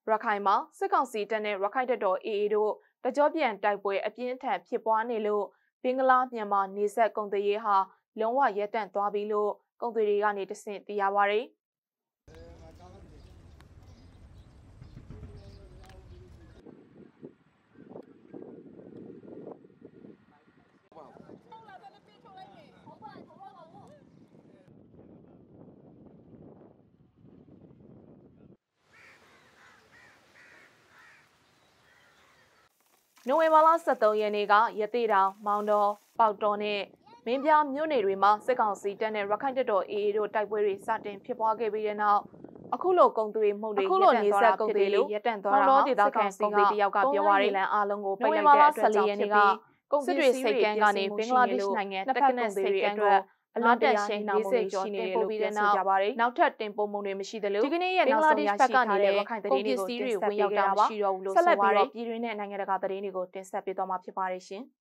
ရခိုင်မှာစစ်ကောင်စီတပ်နဲ့ရခိုင်တပ်တော် AA တို့တကြောပြန်တိုက်ပွဲအပြင်းထန်ဖြစ်ပွားနေလို့ဘင်္ဂလားမြန်မာနေဆက်ကုန်သွယ်ရေးဟာလုံးဝရပ်တန့်သွားပြီလို့ကုန်သွယ်ရေးကနေတဆင့်သိရပါဗျ။နိုဝင်ဘာလ23ရက်နေ့ကရသေးတောင်မောင်တော်ပေါတော်နဲ့မင်းပြမြို့နယ်တွေမှာစစ်ကောင်စီတပ်နဲ့ရခိုင်တပ်တော် AA တို့တိုက်ပွဲတွေစတင်ဖြစ်ပွားခဲ့ပြီးတဲ့နောက်အခုလိုကုန်သွယ်မှုတွေရပ်တန့်သွားတာဖြစ်တယ်လို့ရပ်တန့်သွားတာဒေသခံကုန်သည်တယောက်ကပြောပါရယ်လန်အားလုံးကိုပိတ်လိုက်တဲ့အတွက်ကြောင့်ဖြစ်ပြီးကုန်စစ်တွေစိတ်ကန်းကနေဘင်္ဂလားဒေ့ရှ်နိုင်ငံတက္ကနက်စီအတွက်အလားတန်ရှိန်40ကျော်တင်ပို့ပြီးတဲ့နောက်ထပ်တင်ပို့မှုတွေမရှိသလိုဒီကနေ့ရဲ့နောက်ဆုံးရရှိထားတဲ့ရခိုင်သတင်းတွေကိုတင်ဆက်ပေးခဲ့တာပါဆက်လက်ပြီးတော့ပြည်တွင်းနဲ့နိုင်ငံတကာသတင်းတွေကိုတင်ဆက်ပေးသွားမှာဖြစ်ပါတယ်ရှင်။